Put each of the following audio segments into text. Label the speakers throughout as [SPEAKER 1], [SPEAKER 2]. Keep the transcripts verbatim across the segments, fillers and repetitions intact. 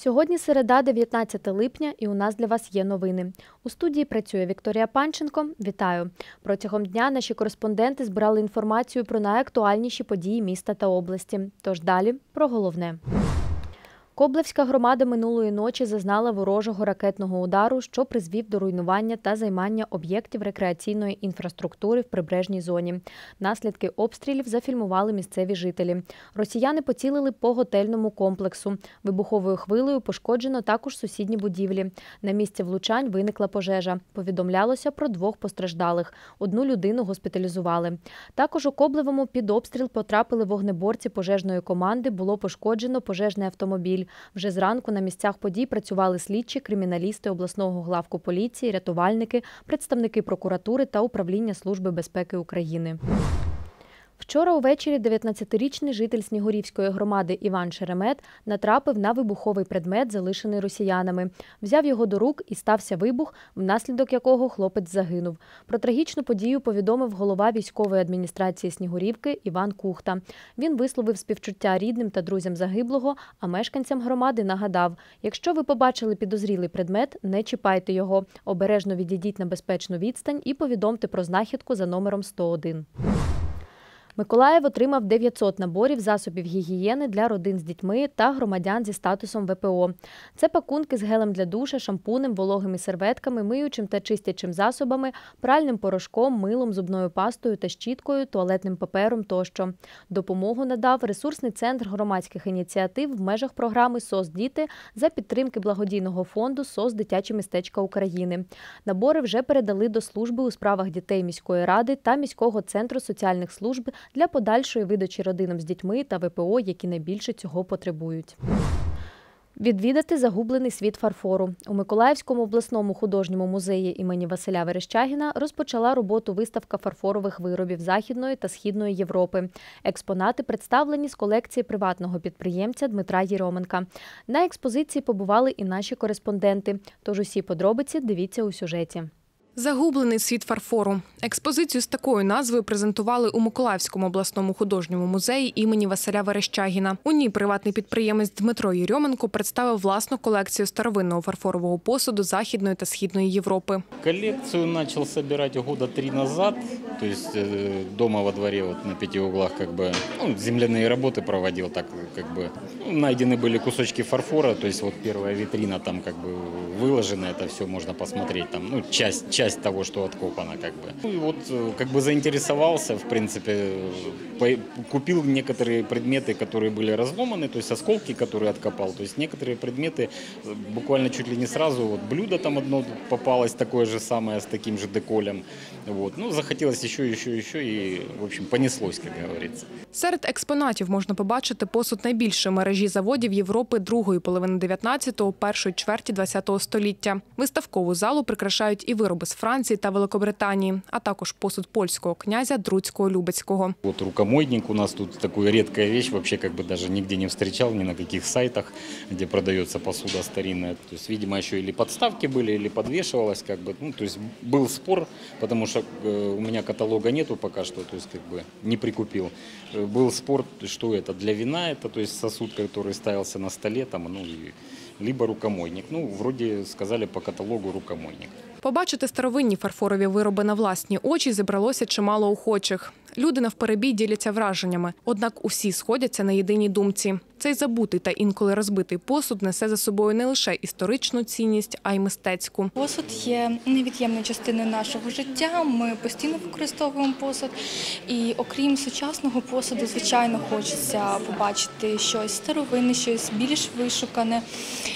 [SPEAKER 1] Сьогодні середа, дев'ятнадцяте липня, і у нас для вас є новини. У студії працює Вікторія Панченко. Вітаю! Протягом дня наші кореспонденти збирали інформацію про найактуальніші події міста та області. Тож далі про головне. Коблевська громада минулої ночі зазнала ворожого ракетного удару, що призвів до руйнування та займання об'єктів рекреаційної інфраструктури в прибережній зоні. Наслідки обстрілів зафільмували місцеві жителі. Росіяни поцілили по готельному комплексу. Вибуховою хвилею пошкоджено також сусідні будівлі. На місці влучань виникла пожежа. Повідомлялося про двох постраждалих. Одну людину госпіталізували. Також у Коблевому під обстріл потрапили вогнеборці пожежної команди, було пошкоджено пожежний автомобіль. Вже зранку на місцях подій працювали слідчі, криміналісти обласного главку поліції, рятувальники, представники прокуратури та управління Служби безпеки України. Вчора увечері дев'ятнадцятирічний житель Снігурівської громади Іван Шеремет натрапив на вибуховий предмет, залишений росіянами. Взяв його до рук і стався вибух, внаслідок якого хлопець загинув. Про трагічну подію повідомив голова військової адміністрації Снігурівки Іван Кухта. Він висловив співчуття рідним та друзям загиблого, а мешканцям громади нагадав: якщо ви побачили підозрілий предмет, не чіпайте його, обережно відійдіть на безпечну відстань і повідомте про знахідку за номером сто один. Миколаїв отримав дев'ятсот наборів засобів гігієни для родин з дітьми та громадян зі статусом ве пе о. Це пакунки з гелем для душа, шампунем, вологими серветками, миючим та чистячим засобами, пральним порошком, милом, зубною пастою та щіткою, туалетним папером тощо. Допомогу надав ресурсний центр громадських ініціатив в межах програми «ес о ес Діти» за підтримки благодійного фонду «ес о ес Дитячі містечка України». Набори вже передали до служби у справах дітей міської ради та міського центру соціальних служб для подальшої видачі родинам з дітьми та ве пе о, які найбільше цього потребують. Відвідати загублений світ фарфору. У Миколаївському обласному художньому музеї імені Василя Верещагіна розпочала роботу виставка фарфорових виробів Західної та Східної Європи. Експонати представлені з колекції приватного підприємця Дмитра Єроменка. На експозиції побували і наші кореспонденти. Тож усі подробиці дивіться у сюжеті.
[SPEAKER 2] Загублений світ фарфору. Експозицію з такою назвою презентували у Миколаївському обласному художньому музеї імені Василя Верещагіна. У ній приватний підприємець Дмитро Єрьоменко представив власну колекцію старовинного фарфорового посуду Західної та Східної Європи.
[SPEAKER 3] Колекцію почав збирати года три назад, тобто вдома во дворі вот, на п'яти углах как бы, ну, земляні роботи проводив, так как бы, ну, знайдені були кусочки фарфора, тобто вот перша вітрина там как бы виложена, це все можна посмотреть, там, ну, часть, часть того, что откопано, как бы. Ну, и вот как бы заинтересовался, в принципе, купил некоторые предметы, которые были разломаны, то есть осколки, которые откопал, то есть некоторые предметы буквально чуть ли не сразу, вот блюдо там одно попалось, такое же самое, с таким же деколем, вот. Ну, захотелось еще, еще, еще, и, в общем, понеслось, как говорится.
[SPEAKER 2] Серед експонатів можна побачити посуд найбільшої мережі заводів Європи другої половини дев'ятнадцятого – першої чверті ХХ століття. Виставкову залу прикрашають і вироби з Франції та Великобританії, а також посуд польського князя Друцького-Любецького.
[SPEAKER 3] Вот рукомойник у нас тут такая редкая вещь, вообще как бы даже нигде не встречал, ни на каких сайтах, где продается посуда старинная. То есть, видимо, еще или подставки были, или подвешивалось, как бы, ну, то есть был спор, потому что у меня каталога нету пока что, то есть как бы не прикупил. Был спор, что это для вина, это, то есть сосуд, который ставился на столе, там, ну, либо рукомойник. Ну, вроде сказали по каталогу рукомойник.
[SPEAKER 2] Побачити старовинні фарфорові вироби на власні очі зібралося чимало охочих. Люди навперебій діляться враженнями, однак усі сходяться на єдиній думці. Цей забутий та інколи розбитий посуд несе за собою не лише історичну цінність, а й мистецьку.
[SPEAKER 4] Посуд є невід'ємною частиною нашого життя, ми постійно використовуємо посуд. І окрім сучасного посуду, звичайно, хочеться побачити щось старовинне, щось більш вишукане.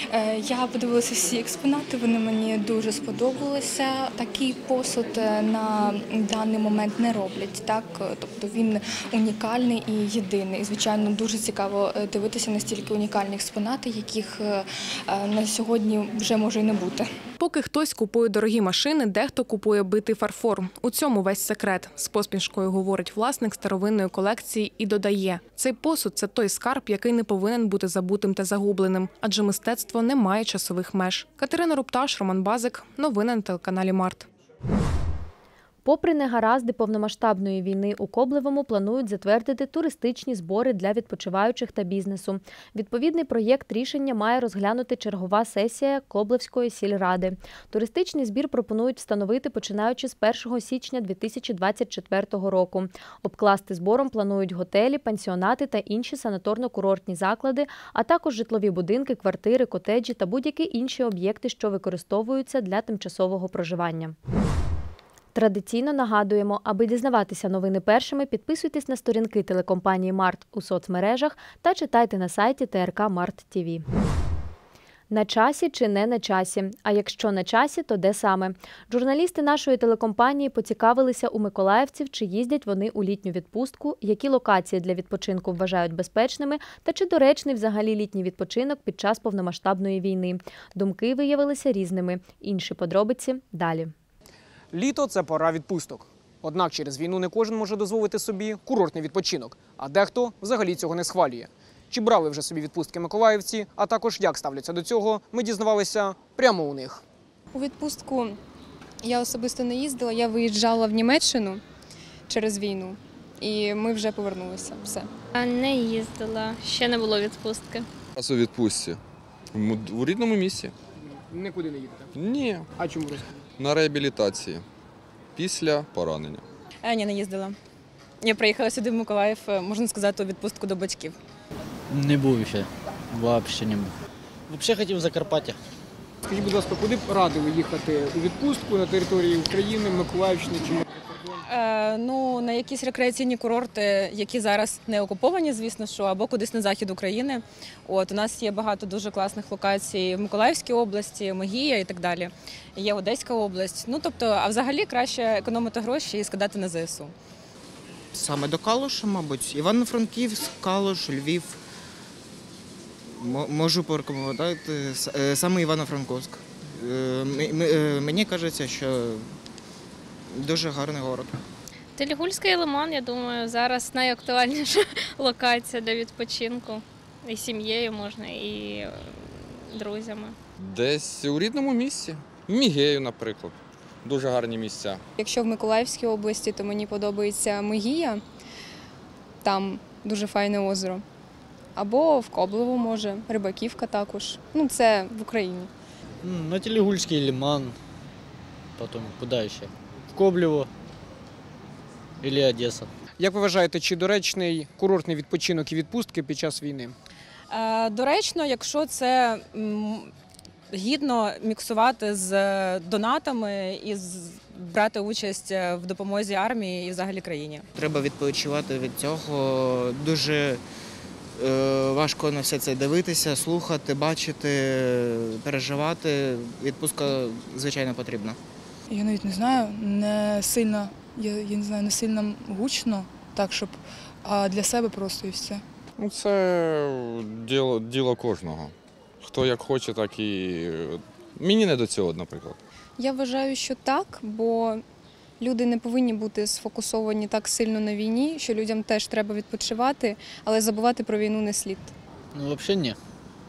[SPEAKER 4] Я подивилася всі експонати, вони мені дуже сподобалися. Такий посуд на даний момент не роблять, так? Тобто він унікальний і єдиний. І, звичайно, дуже цікаво дивитися на стільки унікальних експонатів, яких на сьогодні вже може й не бути.
[SPEAKER 2] Поки хтось купує дорогі машини, дехто купує битий фарфор. У цьому весь секрет. З посмішкою говорить власник старовинної колекції і додає: цей посуд – це той скарб, який не повинен бути забутим та загубленим, адже мистецтво не має часових меж. Катерина Рупташ, Роман Базик. Новини на телеканалі Март.
[SPEAKER 1] Попри негаразди повномасштабної війни у Коблевому планують затвердити туристичні збори для відпочиваючих та бізнесу. Відповідний проєкт рішення має розглянути чергова сесія Коблевської сільради. Туристичний збір пропонують встановити починаючи з першого січня дві тисячі двадцять четвертого року. Обкласти збором планують готелі, пансіонати та інші санаторно-курортні заклади, а також житлові будинки, квартири, котеджі та будь-які інші об'єкти, що використовуються для тимчасового проживання. Традиційно нагадуємо, аби дізнаватися новини першими, підписуйтесь на сторінки телекомпанії «Март» у соцмережах та читайте на сайті Т Р К Март Т В. На часі чи не на часі? А якщо на часі, то де саме? Журналісти нашої телекомпанії поцікавилися у миколаївців, чи їздять вони у літню відпустку, які локації для відпочинку вважають безпечними та чи доречний взагалі літній відпочинок під час повномасштабної війни. Думки виявилися різними. Інші подробиці далі.
[SPEAKER 5] Літо – це пора відпусток. Однак через війну не кожен може дозволити собі курортний відпочинок, а дехто взагалі цього не схвалює. Чи брали вже собі відпустки миколаївці, а також як ставляться до цього, ми дізнавалися прямо у них.
[SPEAKER 6] У відпустку я особисто не їздила, я виїжджала в Німеччину через війну і ми вже повернулися. Все.
[SPEAKER 7] Не їздила, ще не було відпустки.
[SPEAKER 8] У відпустці. У рідному місці.
[SPEAKER 5] Нікуди не їдете?
[SPEAKER 8] Ні.
[SPEAKER 5] А чому розповідати?
[SPEAKER 8] На реабілітації. Після поранення.
[SPEAKER 6] А, ні, не їздила. Я приїхала сюди в Миколаїв, можна сказати, у відпустку до батьків.
[SPEAKER 9] Не був ще. Взагалі не був. Взагалі хотів в Закарпаття.
[SPEAKER 5] Скажіть, будь ласка, куди б радили їхати у відпустку на території України, Миколаївщини чи
[SPEAKER 6] Е, ну, на якісь рекреаційні курорти, які зараз не окуповані, звісно, що, або кудись на захід України. От, у нас є багато дуже класних локацій в Миколаївській області, Могія і так далі. Є Одеська область. Ну, тобто, а взагалі краще економити гроші і скидати на З С У.
[SPEAKER 10] Саме до Калуша, мабуть. Івано-Франківськ, Калуш, Львів. Можу порекомендувати саме Івано-Франківськ. Мені кажеться, що дуже гарний город.
[SPEAKER 7] Телігульський лиман, я думаю, зараз найактуальніша локація для відпочинку. І сім'єю можна, і друзями.
[SPEAKER 8] Десь у рідному місці. В Мігею, наприклад. Дуже гарні місця.
[SPEAKER 6] Якщо в Миколаївській області, то мені подобається Могія, там дуже файне озеро. Або в Коблево, може, Рибаківка також. Ну, це в Україні.
[SPEAKER 9] На Телігульський лиман, потім куди ще? В Коблево або Одеса.
[SPEAKER 5] Як ви вважаєте, чи доречний курортний відпочинок і відпустки під час війни?
[SPEAKER 6] Е, доречно, якщо це м, гідно міксувати з донатами і з, брати участь в допомозі армії і взагалі країні.
[SPEAKER 10] Треба відпочивати від цього. Дуже е, важко на все це дивитися, слухати, бачити, переживати. Відпустка, звичайно, потрібна.
[SPEAKER 11] Я навіть не знаю, не сильно, я, я не знаю, не сильно гучно, так, щоб, а для себе просто і все.
[SPEAKER 8] Ну, це діло, діло кожного. Хто як хоче, так і... Мені не до цього, наприклад.
[SPEAKER 6] Я вважаю, що так, бо люди не повинні бути сфокусовані так сильно на війні, що людям теж треба відпочивати, але забувати про війну не слід.
[SPEAKER 9] Ну, взагалі ні.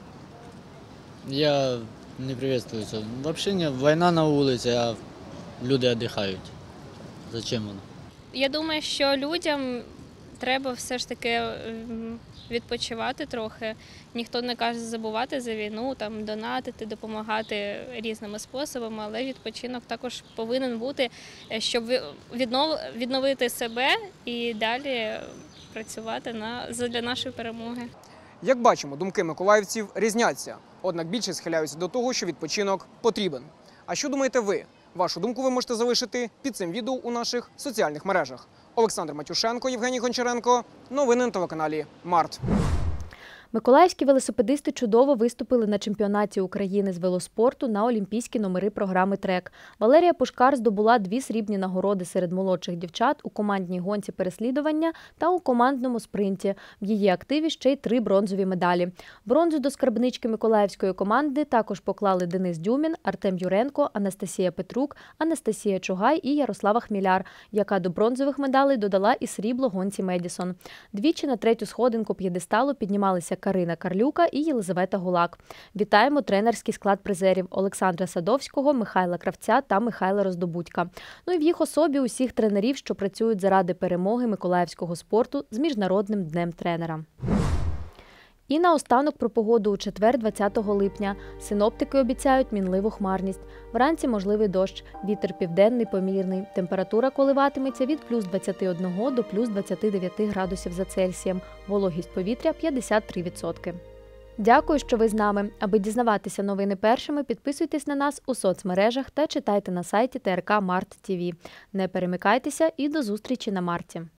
[SPEAKER 9] Я не приветствую це. Взагалі ні. Війна на вулиці, а люди відпочивають. Зачем воно?
[SPEAKER 7] Я думаю, що людям треба все ж таки відпочивати трохи. Ніхто не каже забувати за війну, там, донатити, допомагати різними способами, але відпочинок також повинен бути, щоб віднов, відновити себе і далі працювати на, для нашої перемоги.
[SPEAKER 5] Як бачимо, думки миколаївців різняться, однак більше схиляються до того, що відпочинок потрібен. А що думаєте ви? Вашу думку ви можете залишити під цим відео у наших соціальних мережах. Олександр Матюшенко, Євгеній Гончаренко. Новини на телеканалі «Март».
[SPEAKER 1] Миколаївські велосипедисти чудово виступили на чемпіонаті України з велоспорту на олімпійські номери програми «Трек». Валерія Пушкар здобула дві срібні нагороди серед молодших дівчат у командній гонці переслідування та у командному спринті. В її активі ще й три бронзові медалі. Бронзу до скарбнички миколаївської команди також поклали Денис Дюмін, Артем Юренко, Анастасія Петрук, Анастасія Чугай і Ярослава Хміляр, яка до бронзових медалей додала і срібло гонці «Медісон». Двічі на третю сходинку п'єдесталу піднімалися Карина Карлюка і Єлизавета Гулак. Вітаємо тренерський склад призерів Олександра Садовського, Михайла Кравця та Михайла Роздобудька. Ну і в їх особі усіх тренерів, що працюють заради перемоги миколаївського спорту з Міжнародним днем тренера. І наостанок про погоду у четвер, двадцятого липня. Синоптики обіцяють мінливу хмарність. Вранці можливий дощ, вітер південний помірний. Температура коливатиметься від плюс двадцяти одного до плюс двадцяти дев'яти градусів за Цельсієм. Вологість повітря – п'ятдесят три відсотки. Дякую, що ви з нами. Аби дізнаватися новини першими, підписуйтесь на нас у соцмережах та читайте на сайті Т Р К Март Т В. Не перемикайтеся і до зустрічі на Марті.